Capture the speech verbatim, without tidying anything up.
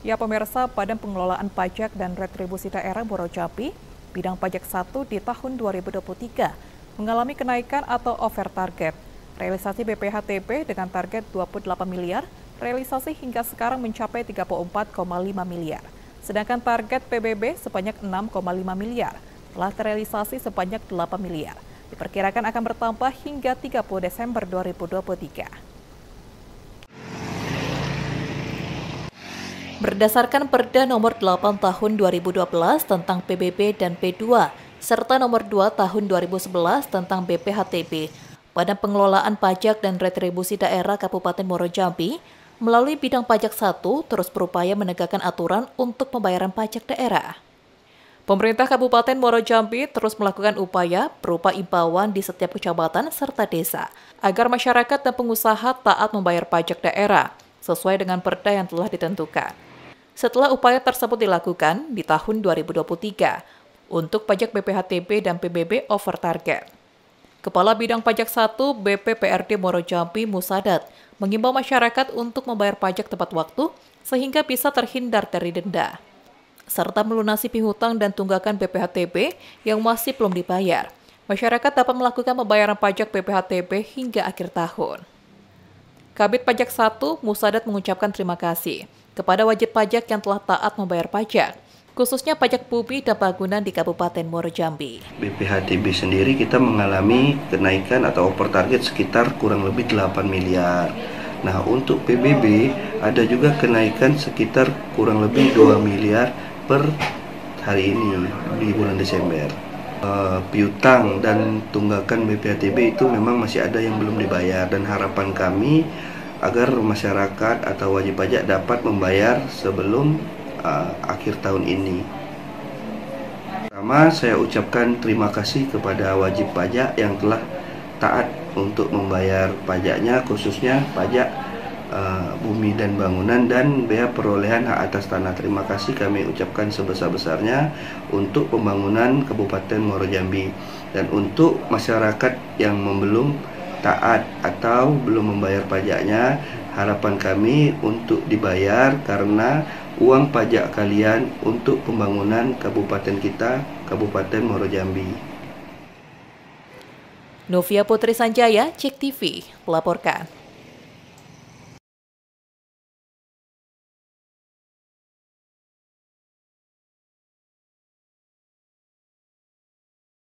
Ya pemirsa, Badan Pengelolaan Pajak dan Retribusi Daerah Muaro Jambi, bidang pajak satu di tahun dua ribu dua puluh tiga mengalami kenaikan atau over target. Realisasi B P H T B dengan target dua puluh delapan miliar, realisasi hingga sekarang mencapai tiga puluh empat koma lima miliar. Sedangkan target P B B sebanyak enam koma lima miliar, telah terrealisasi sebanyak delapan miliar. Diperkirakan akan bertambah hingga tiga puluh Desember dua ribu dua puluh tiga. Berdasarkan Perda Nomor delapan Tahun dua ribu dua belas tentang P B B dan P dua, serta Nomor dua Tahun dua ribu sebelas tentang B P H T B, Badan Pengelolaan Pajak dan Retribusi Daerah Kabupaten Muaro Jambi, melalui bidang pajak satu terus berupaya menegakkan aturan untuk pembayaran pajak daerah. Pemerintah Kabupaten Muaro Jambi terus melakukan upaya berupa imbauan di setiap kecamatan serta desa, agar masyarakat dan pengusaha taat membayar pajak daerah, sesuai dengan perda yang telah ditentukan. Setelah upaya tersebut dilakukan di tahun dua ribu dua puluh tiga, untuk pajak B P H T B dan P B B over target. Kepala Bidang Pajak satu B P P R D Muaro Jambi Musadat mengimbau masyarakat untuk membayar pajak tepat waktu sehingga bisa terhindar dari denda, serta melunasi piutang dan tunggakan B P H T B yang masih belum dibayar. Masyarakat dapat melakukan pembayaran pajak B P H T B hingga akhir tahun. Kabid Pajak satu Musadat mengucapkan terima kasih kepada wajib pajak yang telah taat membayar pajak, khususnya pajak bumi dan bangunan di Kabupaten Muaro Jambi. B P H T B sendiri kita mengalami kenaikan atau over target sekitar kurang lebih delapan miliar. Nah, untuk P B B ada juga kenaikan sekitar kurang lebih dua miliar per hari ini di bulan Desember. Uh, piutang dan tunggakan B P H T B itu memang masih ada yang belum dibayar, dan harapan kami agar masyarakat atau wajib pajak dapat membayar sebelum uh, akhir tahun ini. Pertama, saya ucapkan terima kasih kepada wajib pajak yang telah taat untuk membayar pajaknya, khususnya pajak uh, bumi dan bangunan dan bea perolehan hak atas tanah. Terima kasih kami ucapkan sebesar-besarnya untuk pembangunan Kabupaten Muaro Jambi. Dan untuk masyarakat yang belum taat atau belum membayar pajaknya, harapan kami untuk dibayar karena uang pajak kalian untuk pembangunan kabupaten kita, Kabupaten Muaro Jambi. Novia Putri Sanjaya, Cek T V, melaporkan.